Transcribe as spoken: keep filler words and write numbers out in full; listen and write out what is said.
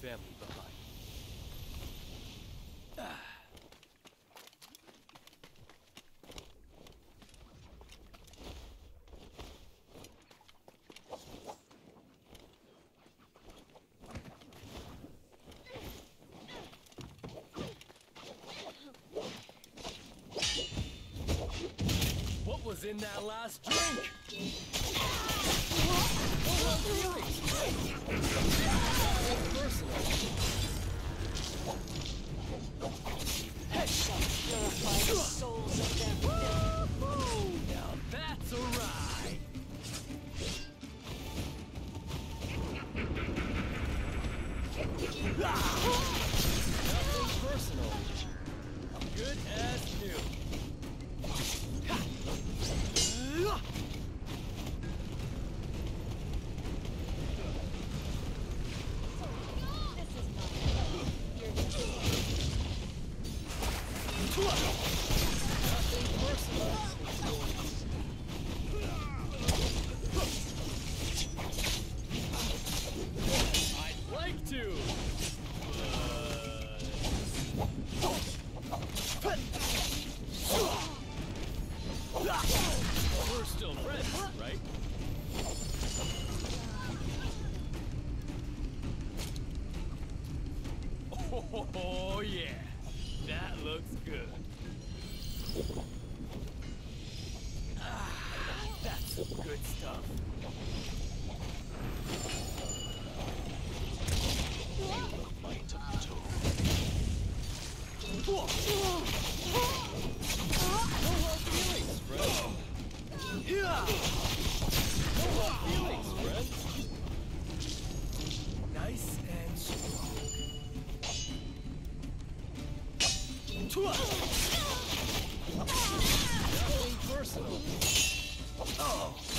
family behind. Ah. What was in that last drink? Oh, feelings. Personal. Hey, Purify the souls of them. Now that's a ride. Nothing personal. Good as new. This is mine. You're just Nothing personal. I'd like to. We're still friends, right? Oh yeah, that looks good. Ah, that's some good stuff. I took the toll. No hard feelings, friend. No hard feelings, friend. Nice and strong. Nothing personal. Oh.